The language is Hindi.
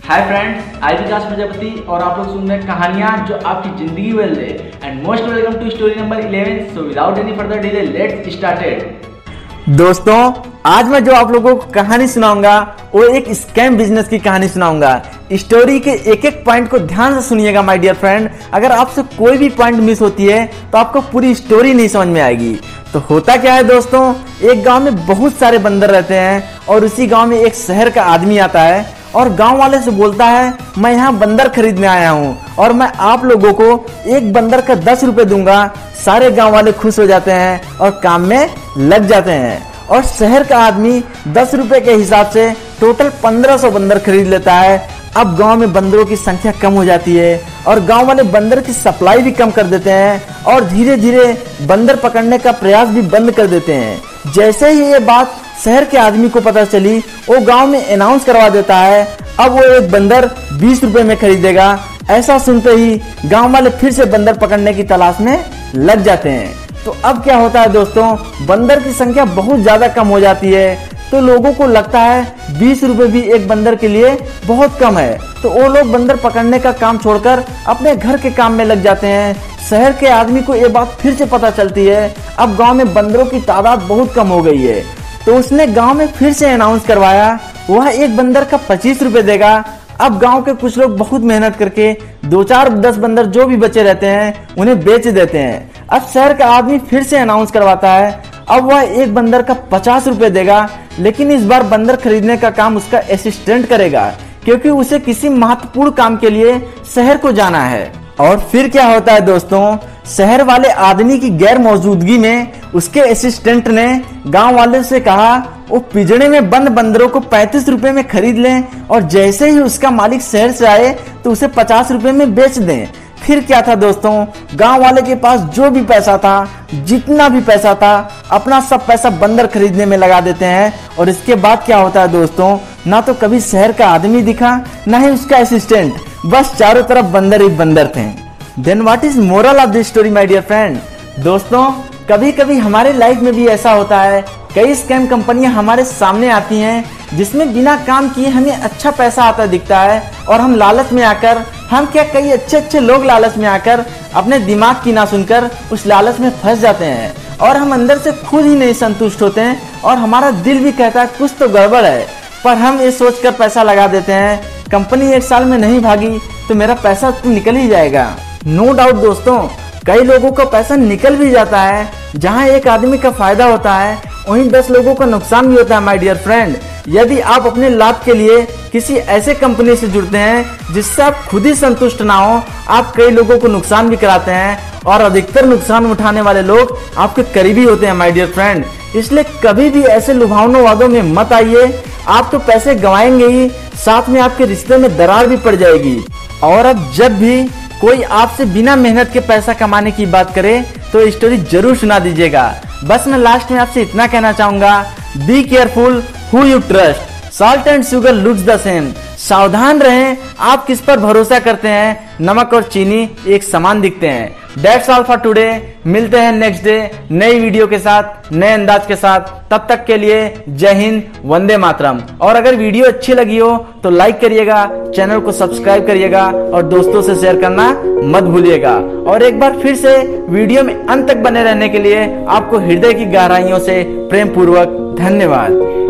हाय फ्रेंड्स, आई विकास प्रजापति और आप लोग सुन रहे हैं कहानियां जो आपकी जिंदगी बदल दे। And most welcome to story number 11। So without any further delay let's started. दोस्तों, आज मैं जो आप लोगों को कहानी सुनाऊंगा वो एक स्कैम बिजनेस की कहानी सुनाऊंगा। स्टोरी के एक एक पॉइंट को ध्यान से सुनिएगा माय डियर फ्रेंड। अगर आपसे कोई भी पॉइंट मिस होती है तो आपको पूरी स्टोरी नहीं समझ में आएगी। तो होता क्या है दोस्तों, एक गांव में बहुत सारे बंदर रहते हैं और उसी गांव में एक शहर का आदमी आता है और गांव वाले से बोलता है, मैं यहाँ बंदर खरीदने आया हूँ और मैं आप लोगों को एक बंदर का 10 रुपए दूंगा। सारे गांव वाले खुश हो जाते हैं और काम में लग जाते हैं और शहर का आदमी 10 रुपए के हिसाब से टोटल 1500 बंदर खरीद लेता है। अब गांव में बंदरों की संख्या कम हो जाती है और गांव वाले बंदर की सप्लाई भी कम कर देते हैं और धीरे धीरे बंदर पकड़ने का प्रयास भी बंद कर देते हैं। जैसे ही ये बात शहर के आदमी को पता चली, वो गांव में अनाउंस करवा देता है, अब वो एक बंदर 20 रुपए में खरीदेगा। ऐसा सुनते ही गांव वाले फिर से बंदर पकड़ने की तलाश में लग जाते हैं। तो अब क्या होता है दोस्तों, बंदर की संख्या बहुत ज्यादा कम हो जाती है। तो लोगों को लगता है 20 रुपए भी एक बंदर के लिए बहुत कम है। तो वो लोग बंदर पकड़ने का काम छोड़कर अपने घर के काम में लग जाते हैं। शहर के आदमी को ये बात फिर से पता चलती है, अब गांव में बंदरों की तादाद बहुत कम हो गई है। तो उसने गांव में फिर से अनाउंस करवाया, वह एक बंदर का 25 रुपए देगा। अब गांव के कुछ लोग बहुत मेहनत करके 2-4-10 बंदर जो भी बचे रहते हैं उन्हें बेच देते हैं। अब शहर का आदमी फिर से अनाउंस करवाता है, अब वह एक बंदर का 50 रुपए देगा, लेकिन इस बार बंदर खरीदने का काम उसका असिस्टेंट करेगा क्योंकि उसे किसी महत्वपूर्ण काम के लिए शहर को जाना है। और फिर क्या होता है दोस्तों, शहर वाले आदमी की गैर मौजूदगी में उसके असिस्टेंट ने गांव वाले से कहा वो पिंजड़े में बंद बंदरों को 35 रुपए में खरीद लें और जैसे ही उसका मालिक शहर से आए तो उसे 50 रुपए में बेच दें। फिर क्या था दोस्तों, गांव वाले के पास जो भी पैसा था, जितना भी पैसा था, अपना सब पैसा बंदर खरीदने में लगा देते हैं। और इसके बाद क्या होता है दोस्तों, ना तो कभी शहर का आदमी दिखा, ना ही उसका असिस्टेंट, बस चारों तरफ बंदर ही बंदर थे। Then what is moral of this story my dear friend. दोस्तों, कभी कभी हमारे लाइफ में भी ऐसा होता है, कई स्कैम कंपनियां हमारे सामने आती हैं जिसमें बिना काम किए हमें अच्छा पैसा आता दिखता है और हम लालच में आकर, हम क्या कई अच्छे लोग लालच में आकर अपने दिमाग की ना सुनकर उस लालच में फंस जाते हैं और हम अंदर से खुद ही नहीं संतुष्ट होते हैं और हमारा दिल भी कहता है कुछ तो गड़बड़ है, पर हम ये सोचकर पैसा लगा देते हैं, कंपनी 1 साल में नहीं भागी तो मेरा पैसा तो निकल ही जाएगा। नो डाउट दोस्तों, कई लोगों का पैसा निकल भी जाता है। जहां एक आदमी का फायदा होता है वहीं 10 लोगों का नुकसान भी होता है माय डियर फ्रेंड। यदि आप अपने लाभ के लिए किसी ऐसे कंपनी से जुड़ते हैं जिससे आप खुद ही संतुष्ट ना हो, आप कई लोगों को नुकसान भी कराते हैं और अधिकतर नुकसान उठाने वाले लोग आपके करीबी होते हैं माय डियर फ्रेंड। इसलिए कभी भी ऐसे लुभावने वादों में मत आइए। आप तो पैसे गंवाएंगे ही, साथ में आपके रिश्ते में दरार भी पड़ जाएगी। और अब जब भी कोई आपसे बिना मेहनत के पैसा कमाने की बात करे तो स्टोरी जरूर सुना दीजिएगा। बस मैं लास्ट में आपसे इतना कहना चाहूंगा, be careful who you trust, salt and sugar looks the same. सावधान रहें, आप किस पर भरोसा करते हैं, नमक और चीनी एक समान दिखते हैं। That's all for today. मिलते हैं नेक्स्ट डे नई वीडियो के साथ, नए अंदाज के साथ। तब तक के लिए जय हिंद, वंदे मातरम। और अगर वीडियो अच्छी लगी हो तो लाइक करिएगा, चैनल को सब्सक्राइब करिएगा और दोस्तों से शेयर करना मत भूलिएगा। और एक बार फिर से वीडियो में अंत तक बने रहने के लिए आपको हृदय की गहराइयों से प्रेम पूर्वक धन्यवाद।